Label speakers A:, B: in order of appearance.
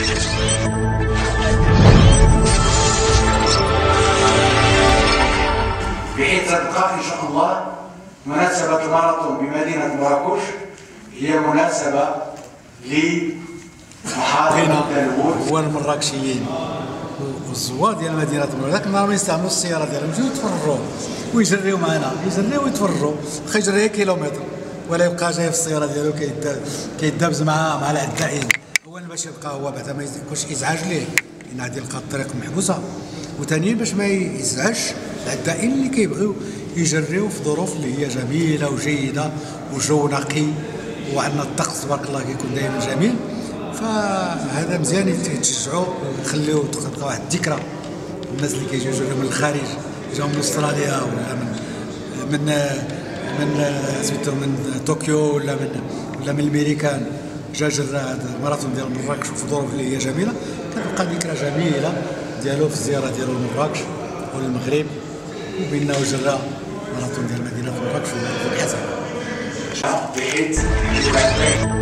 A: بحيث ستبقى إن شاء الله مناسبة الماراثون بمدينة مراكش هي مناسبة لمحاربة التلوث.
B: هو المراكشيين والزوار ديال مدينة مراكش ذاك النهار ما يستعملوا السيارة ديالهم يجيو يتفرجوا ويجريو معنا، يجريو ويتفرجوا، واخا يجري كيلومتر ولا يبقى جاي في السيارة ديالو كيدابز مع العدائين. أولا باش يبقى هو بعدا ما يكونش إزعاج ليه، لأن غادي يلقى الطريق محبوسة، وثانيا باش ما يزعجش العدائين اللي كيبغيو يجريو في ظروف اللي هي جميلة وجيدة وجو نقي، وعندنا الطقس تبارك الله كيكون دائما جميل. فهذا مزيان يتشجعوا ويخليو تبقى واحد الذكرى. الناس اللي كيجيو من الخارج، جاو من استراليا ولا من طوكيو ولا من الميريكان، جا جرى هذا الماراثون ديال مراكش في ظروف اللي هي جميله، كتبقى ذكرى جميله ديالو في الزياره ديالو لمراكش وللمغرب، وبيننا وجرى ماراثون ديال مدينه مراكش والحسن.
A: بحيث